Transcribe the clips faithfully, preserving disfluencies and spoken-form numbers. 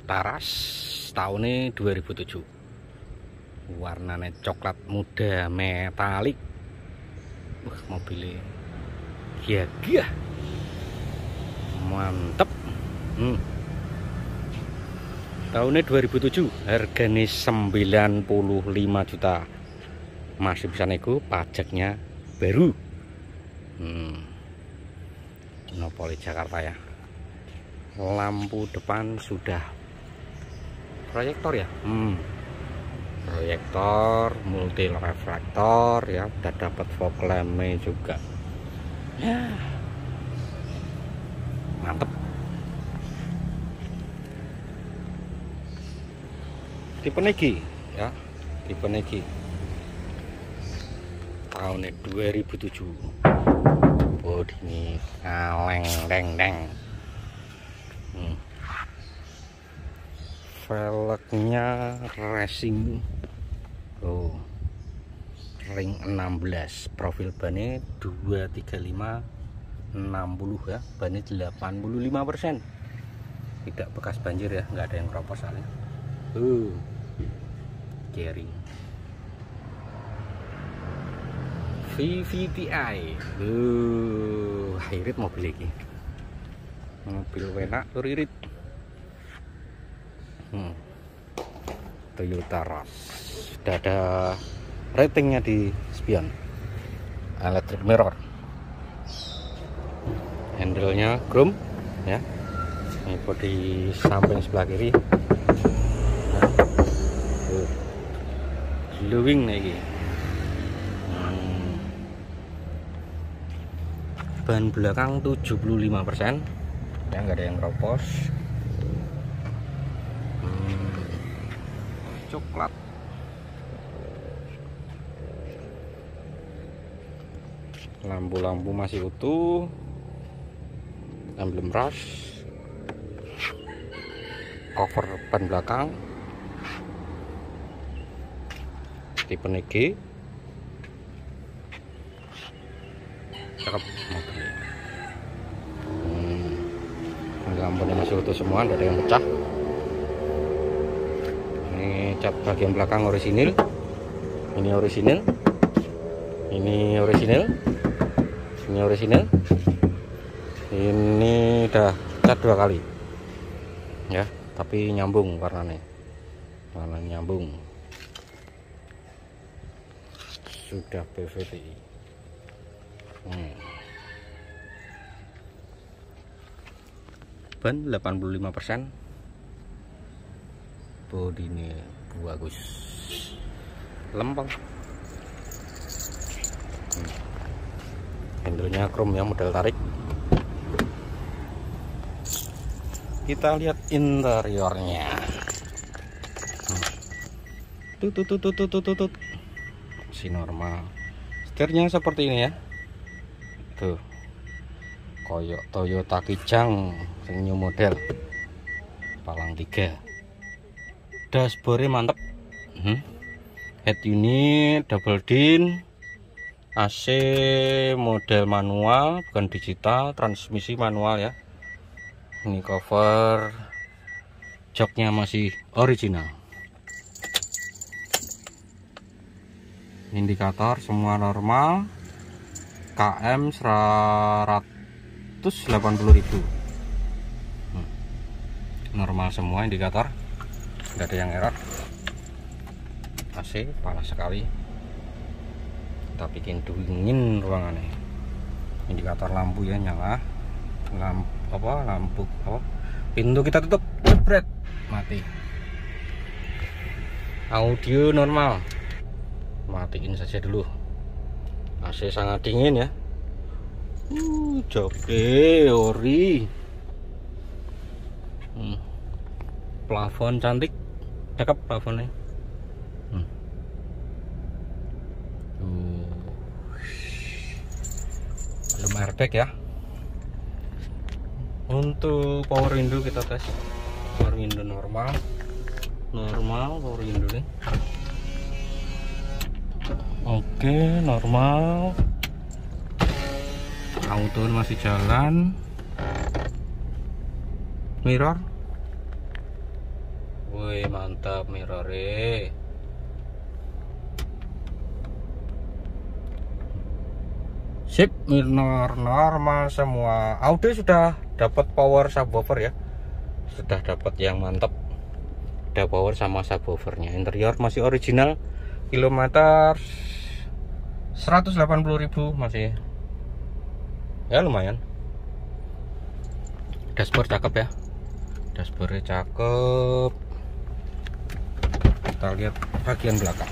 Taras tahunnya dua ribu tujuh. Warnanya coklat muda metalik. Wah, mobilnya gagah, mantep. hmm. Tahunnya dua ribu tujuh, harganya sembilan puluh lima juta. Masih bisa nego, pajaknya baru. hmm. Monopoli Jakarta ya. Lampu depan sudah proyektor ya. hmm. Proyektor multi reflektor ya, udah dapat fog lamp juga ya, mantep. Tipe Negi ya, tipe Negi tahunnya dua ribu tujuh. Bodi ini kaleng deng deng. hmm. Velgnya racing. Oh, ring enam belas, profil bannya dua tiga lima enam puluh ya, bannya delapan puluh lima persen. Tidak bekas banjir ya, nggak ada yang keropos soalnya. Uh, jaring V V T I. Uh, irit mobil ini. Mobil enak tur irit. Hmm. Toyota Rush. Sudah ada ratingnya di spion. Electric mirror. Handle-nya chrome ya. Ini bodi samping sebelah kiri. Nah, uh. glowing lagi. Hmm. Ban belakang tujuh puluh lima persen. Ya, nggak ada yang keropos. Coklat. Lampu-lampu masih utuh. Emblem Rush. Cover ban belakang. Tipe Negi. Cakep mobil. Hmm. Lampunya masih utuh semua, tidak ada yang pecah. Cat bagian belakang orisinil, ini orisinil, ini orisinil, ini orisinil, ini udah cat dua kali ya, tapi nyambung warnanya, warna nyambung. Sudah P V T I. hmm. Ban delapan puluh lima persen. Bodi ini bagus, lempeng. hmm. Handle-nya chrome ya, model tarik. Kita lihat interiornya. hmm. Tut tut tut tut tut tut. Si normal. Setirnya seperti ini ya. Tuh, koyok Toyota Kijang sing new model, palang tiga. Dashboardnya mantep. hmm. Head unit double din, A C model manual bukan digital, transmisi manual ya. Ini cover joknya masih original. Indikator semua normal. K M seratus delapan puluh ribu. hmm. Normal semua indikator, nggak ada yang error. A C panas sekali, kita bikin dingin ruangannya. Indikator lampu ya nyala, lampu apa lampu apa pintu kita tutup, jebret, mati. Audio normal, matiin saja dulu. A C sangat dingin ya. uh, Joke ori. hmm. Plafon cantik, cakep plafonnya. hmm. uh. Belum airbag ya. Untuk power window kita tes. Power window normal, normal power window nih. Oke, normal. Auto masih jalan. Mirror Wih, mantap mirrornya. Sip, minor normal semua. Audi sudah dapat power subwoofer ya. Sudah dapat yang mantap. Ada power sama subwoofernya. Interior masih original. Kilometer seratus delapan puluh ribu masih. Ya lumayan. Dashboard cakep ya. Dashboardnya cakep. Kita lihat bagian belakang.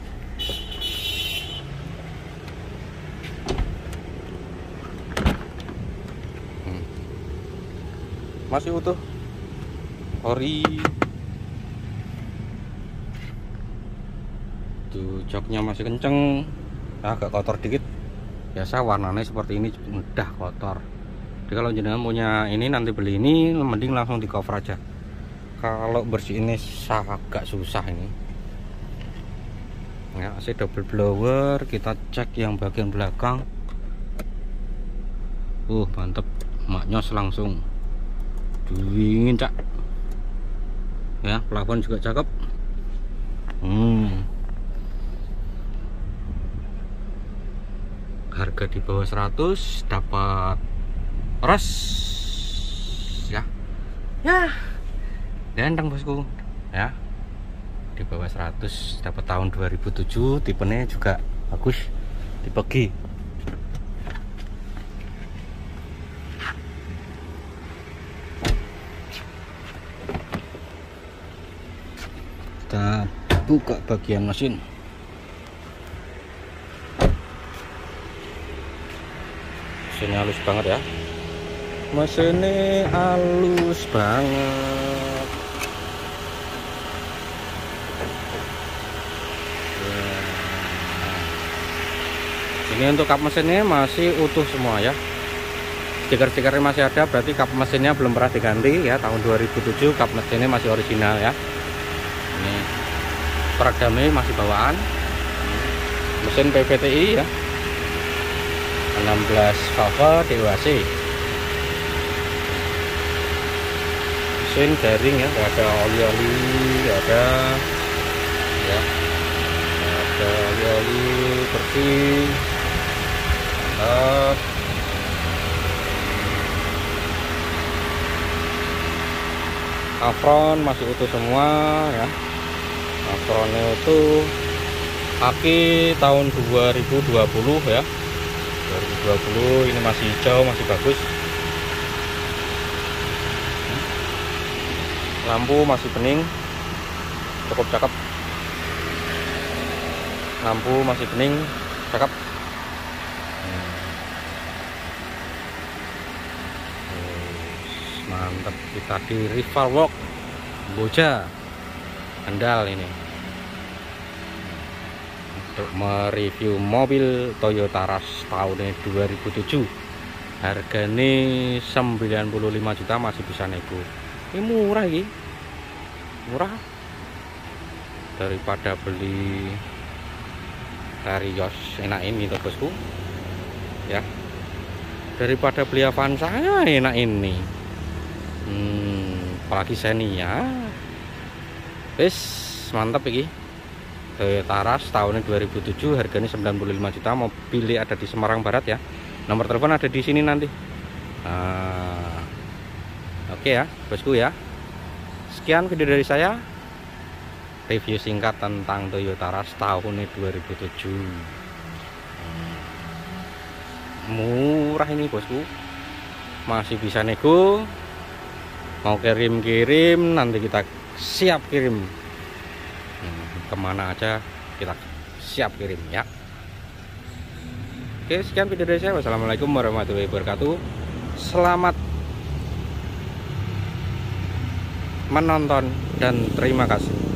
Masih utuh, ori. Tuh joknya masih kenceng, agak kotor dikit. Biasa warnanya seperti ini mudah kotor. Jadi kalau jenengan punya ini nanti beli ini, mending langsung di cover aja. Kalau bersih ini agak susah ini. Ya, A C double blower. Kita cek yang bagian belakang. Uh, mantep, maknyos langsung. Dingin cak ya, plafon juga cakep. hmm. Harga di bawah seratus dapat ros ya, ya ganteng bosku ya. Di bawah seratus dapat tahun dua ribu tujuh, tipenya juga bagus, tipe G. Kita buka bagian mesin. Mesinnya halus banget ya. Mesinnya halus banget. Ini untuk kap mesinnya masih utuh semua ya. Stiker-stikernya masih ada, berarti kap mesinnya belum pernah diganti ya. Tahun dua ribu tujuh kap mesinnya masih original ya. Ini peredamnya masih bawaan. Mesin P V T I ya, enam belas valve D O A C. Mesin garing ya, nggak ada oli-oli, nggak ada ya, nggak ada oli-oli, bersih. Mantap. Apron masih utuh semua ya. Apronnya utuh. Aki tahun dua ribu dua puluh ya. dua ribu dua puluh ini masih hijau, masih bagus. Lampu masih bening, cukup cakep. Lampu masih bening, cakep. Mantap, kita di Rival Walk Boja Kendal ini untuk mereview mobil Toyota Rush tahun dua ribu tujuh. Harganya sembilan puluh lima juta, masih bisa nego. Ini murah ini, murah daripada beli Terios. Enak ini tuh bosku ya, daripada beli Avanza ya enak ini. Hmm, apalagi Xenia. Wis mantap iki. Toyota Rush tahun dua ribu tujuh, harganya sembilan puluh lima juta. Mobilnya ada di Semarang Barat ya. Nomor telepon ada di sini nanti. Nah, oke ya, bosku ya. Sekian video dari saya. Review singkat tentang Toyota Rush tahun dua ribu tujuh. Murah ini bosku. Masih bisa nego. Mau kirim-kirim nanti kita siap kirim. Kemana aja kita siap kirim ya. Oke, sekian video dari saya. Wassalamualaikum warahmatullahi wabarakatuh. Selamat menonton dan terima kasih.